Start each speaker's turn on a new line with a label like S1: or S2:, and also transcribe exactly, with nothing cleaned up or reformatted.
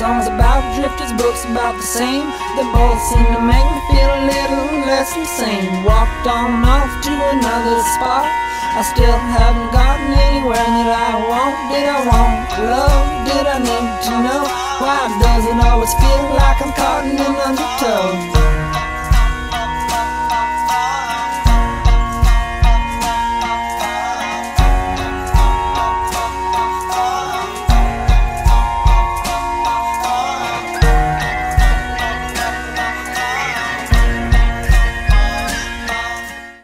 S1: Songs about drifters, books about the same. They both seem to make me feel a little less insane. Walked on off to another spot. I still haven't gotten anywhere that I want. Did I want love? Did I need to know? Why does it always feel like I'm caught in an undertow?